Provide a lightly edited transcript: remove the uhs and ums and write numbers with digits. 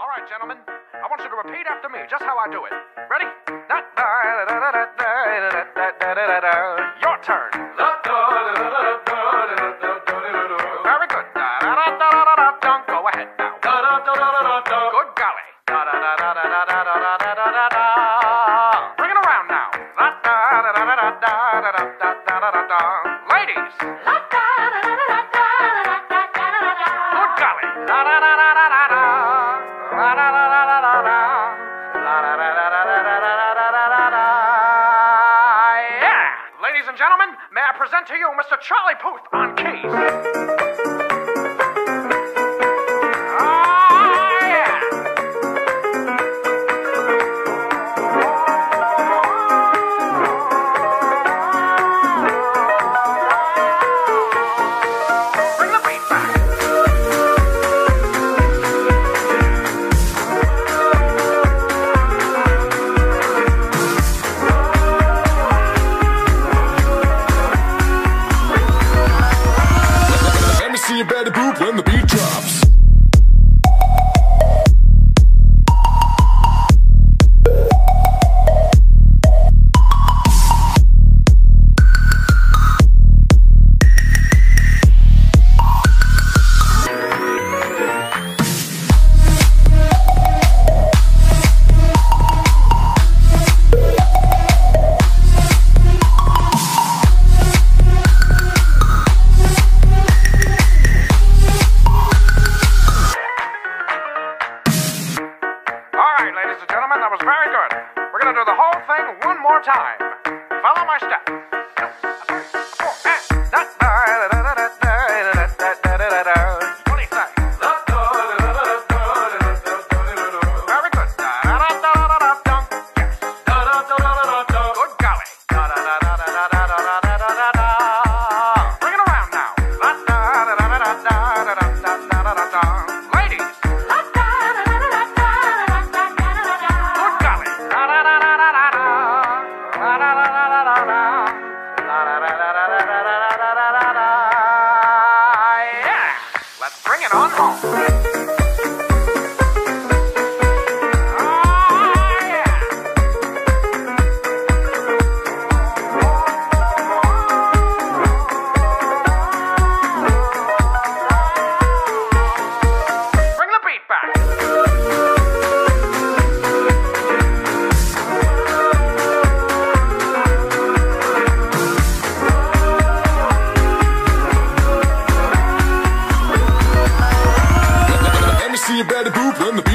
All right, gentlemen, I want you to repeat after me, just how I do it. Ready? Your turn. Very good. Go ahead now. Good golly. Bring it around now. Ladies. Good golly. Yeah! Ladies and gentlemen, may I present to you Mr. Charlie Puth on keys. You better boop when the beat drops. Ladies and gentlemen, that was very good. We're going to do the whole thing one more time. Follow my step. What do you say? Very good. Good golly. Bring it around now. Ladies. Yeah! Let's bring it on home. Bring the beat back. You better boop when the beat